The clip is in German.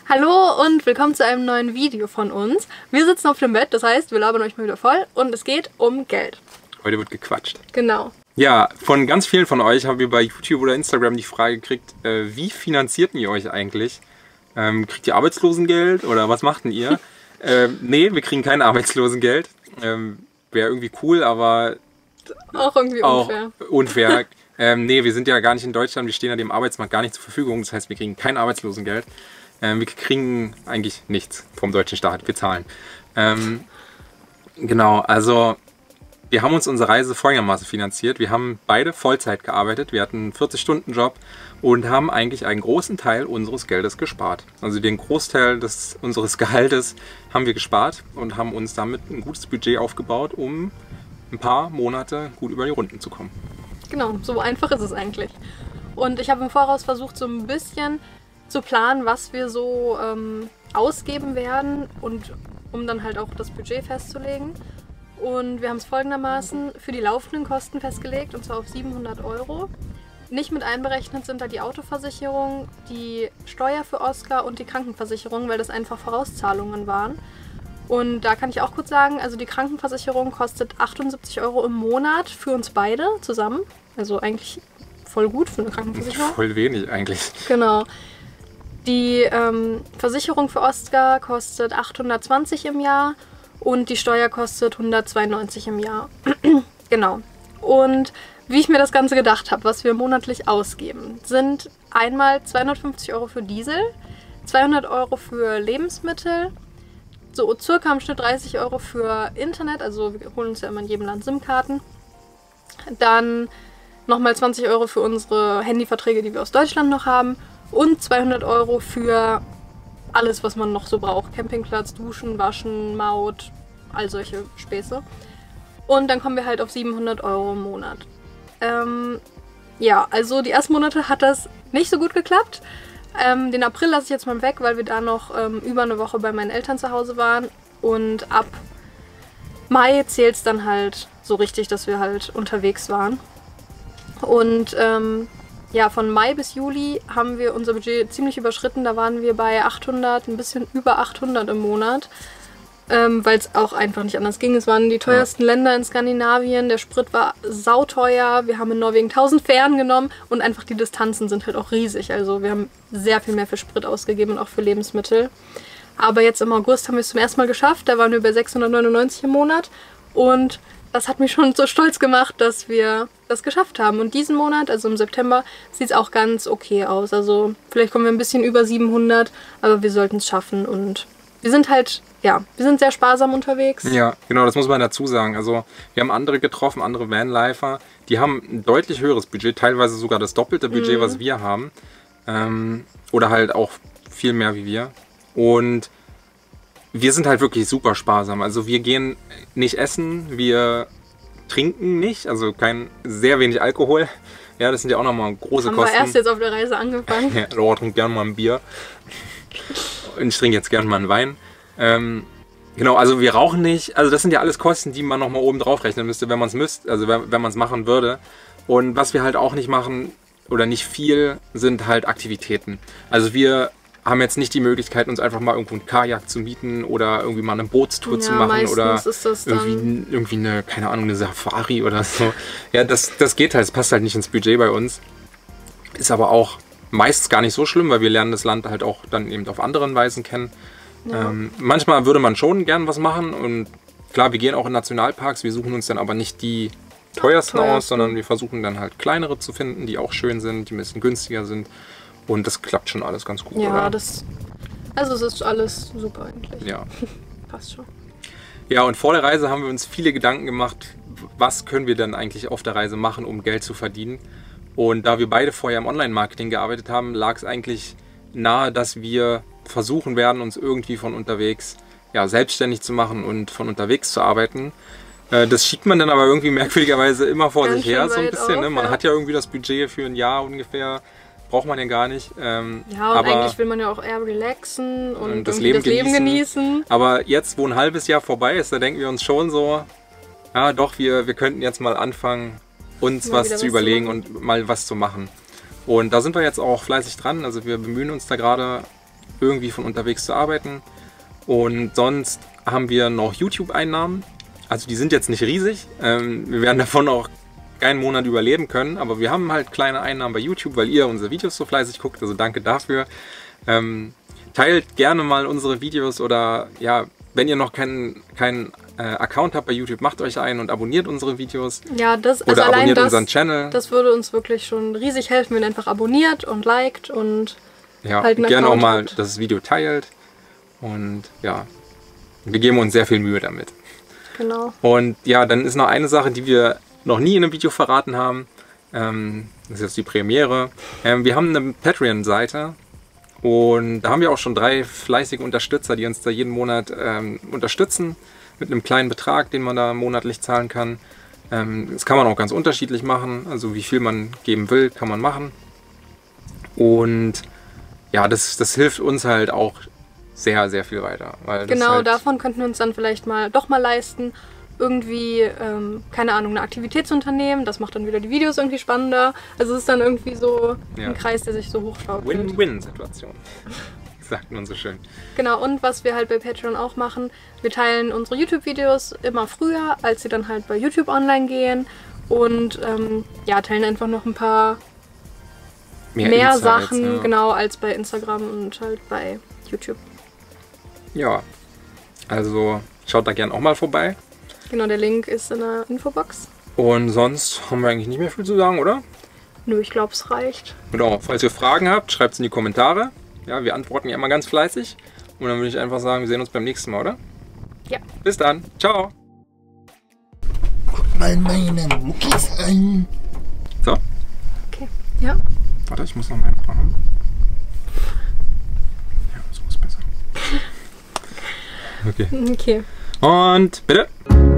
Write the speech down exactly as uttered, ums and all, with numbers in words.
Hallo und willkommen zu einem neuen Video von uns. Wir sitzen auf dem Bett, das heißt, wir labern euch mal wieder voll und es geht um Geld. Heute wird gequatscht. Genau. Ja, von ganz vielen von euch haben wir bei YouTube oder Instagram die Frage gekriegt, äh, wie finanziert ihr euch eigentlich? Ähm, kriegt ihr Arbeitslosengeld oder was macht denn ihr? ähm, nee, wir kriegen kein Arbeitslosengeld. Ähm, Wäre irgendwie cool, aber auch irgendwie unfair. Auch unfair. ähm, nee, wir sind ja gar nicht in Deutschland, wir stehen ja dem Arbeitsmarkt gar nicht zur Verfügung. Das heißt, wir kriegen kein Arbeitslosengeld. Ähm, wir kriegen eigentlich nichts vom deutschen Staat, wir zahlen. Ähm, genau, also wir haben uns unsere Reise folgendermaßen finanziert. Wir haben beide Vollzeit gearbeitet, wir hatten einen vierzig Stunden Job und haben eigentlich einen großen Teil unseres Geldes gespart. Also den Großteil des, unseres Gehaltes haben wir gespart und haben uns damit ein gutes Budget aufgebaut, um ein paar Monate gut über die Runden zu kommen. Genau, so einfach ist es eigentlich. Und ich habe im Voraus versucht, so ein bisschen zu planen, was wir so ähm, ausgeben werden und um dann halt auch das Budget festzulegen. Und wir haben es folgendermaßen für die laufenden Kosten festgelegt, und zwar auf siebenhundert Euro. Nicht mit einberechnet sind da die Autoversicherung, die Steuer für Oskar und die Krankenversicherung, weil das einfach Vorauszahlungen waren. Und da kann ich auch kurz sagen, also die Krankenversicherung kostet achtundsiebzig Euro im Monat für uns beide zusammen. Also eigentlich voll gut für eine Krankenversicherung. Voll wenig eigentlich. Genau. Die ähm, Versicherung für Oskar kostet achthundertzwanzig im Jahr und die Steuer kostet hundertzweiundneunzig im Jahr. Genau. Und wie ich mir das Ganze gedacht habe, was wir monatlich ausgeben, sind einmal zweihundertfünfzig Euro für Diesel, zweihundert Euro für Lebensmittel, so circa im Schnitt dreißig Euro für Internet, also wir holen uns ja immer in jedem Land SIM-Karten. Dann nochmal zwanzig Euro für unsere Handyverträge, die wir aus Deutschland noch haben. Und zweihundert Euro für alles, was man noch so braucht. Campingplatz, Duschen, Waschen, Maut, all solche Späße. Und dann kommen wir halt auf siebenhundert Euro im Monat. Ähm, ja, also die ersten Monate hat das nicht so gut geklappt. Ähm, den April lasse ich jetzt mal weg, weil wir da noch ähm, über eine Woche bei meinen Eltern zu Hause waren. Und ab Mai zählt es dann halt so richtig, dass wir halt unterwegs waren. Und ähm, ja, von Mai bis Juli haben wir unser Budget ziemlich überschritten. Da waren wir bei achthundert, ein bisschen über achthundert im Monat, ähm, weil es auch einfach nicht anders ging. Es waren die teuersten ja. Länder in Skandinavien, der Sprit war sauteuer, wir haben in Norwegen tausend Fähren genommen und einfach die Distanzen sind halt auch riesig. Also wir haben sehr viel mehr für Sprit ausgegeben und auch für Lebensmittel. Aber jetzt im August haben wir es zum ersten Mal geschafft, da waren wir bei sechshundertneunundneunzig im Monat und das hat mich schon so stolz gemacht, dass wir das geschafft haben. Und diesen Monat, also im September, sieht es auch ganz okay aus. Also vielleicht kommen wir ein bisschen über siebenhundert, aber wir sollten es schaffen. Und wir sind halt, ja, wir sind sehr sparsam unterwegs. Ja, genau, das muss man dazu sagen. Also wir haben andere getroffen, andere Vanlifer, die haben ein deutlich höheres Budget, teilweise sogar das doppelte Budget, mhm. was wir haben. Ähm, oder halt auch viel mehr wie wir. Und wir sind halt wirklich super sparsam. Also wir gehen nicht essen, wir trinken nicht, also kein sehr wenig Alkohol. Ja, das sind ja auch nochmal große Haben Kosten. Haben wir erst jetzt auf der Reise angefangen. Ja, Laura trinkt gerne mal ein Bier. Und ich trinke jetzt gerne mal einen Wein. Ähm, genau, also wir rauchen nicht. Also das sind ja alles Kosten, die man nochmal oben drauf rechnen müsste, wenn man es müsste, also wenn, wenn man es machen würde. Und was wir halt auch nicht machen, oder nicht viel, sind halt Aktivitäten. Also wir haben jetzt nicht die Möglichkeit, uns einfach mal irgendwo ein Kajak zu mieten oder irgendwie mal eine Bootstour ja, zu machen oder ist das irgendwie, irgendwie eine, keine Ahnung, eine Safari oder so. Ja, das, das geht halt, das passt halt nicht ins Budget bei uns. Ist aber auch meistens gar nicht so schlimm, weil wir lernen das Land halt auch dann eben auf anderen Weisen kennen. Ja. Ähm, manchmal würde man schon gern was machen und klar, wir gehen auch in Nationalparks, wir suchen uns dann aber nicht die teuersten Teuersten. aus, sondern wir versuchen dann halt kleinere zu finden, die auch schön sind, die ein bisschen günstiger sind. Und das klappt schon alles ganz gut, ja, oder? das, also es ist alles super eigentlich. Ja. Passt schon. Ja, und vor der Reise haben wir uns viele Gedanken gemacht, was können wir denn eigentlich auf der Reise machen, um Geld zu verdienen. Und da wir beide vorher im Online-Marketing gearbeitet haben, lag es eigentlich nahe, dass wir versuchen werden, uns irgendwie von unterwegs ja, selbstständig zu machen und von unterwegs zu arbeiten. Das schiebt man dann aber irgendwie merkwürdigerweise immer vor Ganz sich her, schön so ein weit bisschen. auf, Ne? Man ja. hat ja irgendwie das Budget für ein Jahr ungefähr. Braucht man ja gar nicht. Ähm, ja, und aber, eigentlich will man ja auch eher relaxen und, und das, irgendwie Leben, das Leben genießen. genießen. Aber jetzt, wo ein halbes Jahr vorbei ist, da denken wir uns schon so, ja doch, wir, wir könnten jetzt mal anfangen, uns Mal was wieder zu was überlegen zu und mal was zu machen. Und da sind wir jetzt auch fleißig dran. Also wir bemühen uns da gerade irgendwie von unterwegs zu arbeiten. Und sonst haben wir noch YouTube-Einnahmen. Also die sind jetzt nicht riesig. Ähm, wir werden davon auch keinen Monat überleben können, aber wir haben halt kleine Einnahmen bei YouTube, weil ihr unsere Videos so fleißig guckt. Also danke dafür. Ähm, teilt gerne mal unsere Videos oder ja, wenn ihr noch keinen keinen äh, Account habt bei YouTube, macht euch einen und abonniert unsere Videos. Ja, das oder also allein abonniert das, unseren Channel. Das würde uns wirklich schon riesig helfen, wenn ihr einfach abonniert und liked und ja, halt einen gerne auch Account mal habt. das Video teilt. Und ja, wir geben uns sehr viel Mühe damit. Genau. Und ja, dann ist noch eine Sache, die wir noch nie in einem Video verraten haben. Ähm, das ist jetzt die Premiere. Ähm, wir haben eine Patreon-Seite. Und da haben wir auch schon drei fleißige Unterstützer, die uns da jeden Monat ähm, unterstützen mit einem kleinen Betrag, den man da monatlich zahlen kann. Ähm, das kann man auch ganz unterschiedlich machen, also wie viel man geben will, kann man machen. Und ja, das, das hilft uns halt auch sehr, sehr viel weiter. Weil das Genau, halt, davon könnten wir uns dann vielleicht mal doch mal leisten, irgendwie, ähm, keine Ahnung, eine Aktivität zu unternehmen. Das macht dann wieder die Videos irgendwie spannender. Also es ist dann irgendwie so Ja. ein Kreis, der sich so hochschaukelt. Win-Win-Situation, sagt man so schön. Genau, und was wir halt bei Patreon auch machen, wir teilen unsere YouTube-Videos immer früher, als sie dann halt bei YouTube online gehen. Und ähm, ja, teilen einfach noch ein paar Mehr, mehr Insights, Sachen, ja. genau, als bei Instagram und halt bei YouTube. Ja, also schaut da gerne auch mal vorbei. Genau, der Link ist in der Infobox. Und sonst haben wir eigentlich nicht mehr viel zu sagen, oder? Nö, ich glaube, es reicht. Genau, falls ihr Fragen habt, schreibt es in die Kommentare. Ja, wir antworten ja immer ganz fleißig. Und dann würde ich einfach sagen, wir sehen uns beim nächsten Mal, oder? Ja. Bis dann. Ciao. Guck mal meine Muckis an. So, Okay, ja. warte, ich muss noch meinen Arm. Ja, so ist besser. Okay. Okay. Und bitte.